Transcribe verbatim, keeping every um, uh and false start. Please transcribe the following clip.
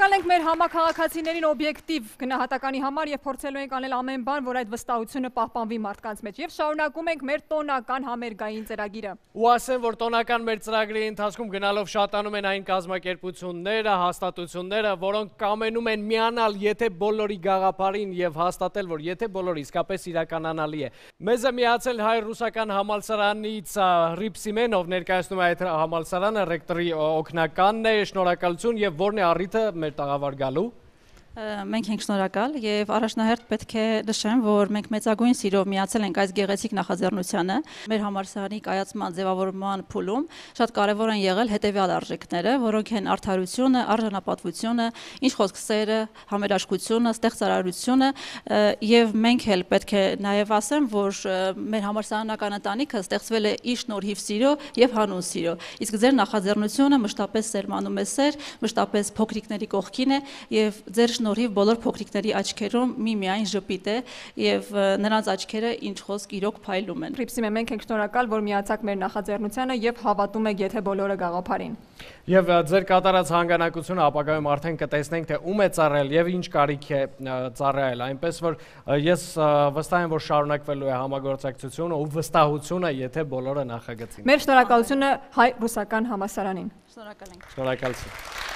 Տանենք մեր համաքաղաքացիներին օբյեկտիվ գնահատականի համար եւ փորձելու ենք անել ամեն բան, որ այդ վստահությունը պահպանվի մարդկանց մեջ եւ շարունակում ենք մեր տոնական համերգային ծրագիրը։ Ու ասեմ, որ տոնական մեր ծրագրի ընթացքում գնալով շատանում են այն կազմակերպությունները, հաստատությունները, որոնք կամենում են միանալ, եթե բոլորի գաղափարին եւ հաստատել, որ եթե բոլորը իսկապես իրականանալի է։ Մեզ է միացել հայ-ռուսական համալսարանից Հռիփսիմենով ներկայացնում է այդ համալսարանը, ռեկտորի օգնականն է, շնորհակալություն եւ որն է առիթը մեր տաղավար գալու։ Մենք ենք շնորհակալ եւ առաջնահերթ պետք է նշեմ, որ մենք մեծագույն սիրով միացել ենք այս գեղեցիկ նախաձեռնությանը։ Մեր համալսարանի կայացման ձևավորման փուլում շատ կարեւոր են եղել հետեւյալ արժեքները, որոնք են արդարությունը, արժանապատվությունը, ինչ խոսք սերը, համերաշխությունը, ստեղծարարությունը եւ մենք էլ պետք է նաեւ ասեմ, որ մեր համալսարանական ընտանիքը ստեղծվել է իր շնորհիվ սիրո եւ հանուն սիրո։ Իսկ ձեր նախաձեռնությունը մշտապես սերմանում է սեր, մշտապես փոքրիկների կողքին է եւ ձեր շնորհիվ բոլոր փոքրիկների աչքերում միմիայն ժպիտ է եւ նրանց աչքերը ինչ խոսք իրոք փայլում են։ Հռիփսիմե, մենք ենք շնորհակալ, որ միացաք մեր նախաձեռնությանը եւ հավատում եք եթե բոլորը գաղափարին։ Եվ ձեր կատարած հանգանակությունը ապագայում արդեն կտեսնենք, թե ում է ծառայել եւ ինչ կարիք է ծառայել, այնպես որ ես վստահ եմ, որ շարունակվելու է համագործակցությունը ու վստահությունը, եթե բոլորը նախագծին։ Մեր շնորհակալությունը հայ-ռուսական համալսարանին։ Շնորհակալ ենք։ Շնորհակալություն։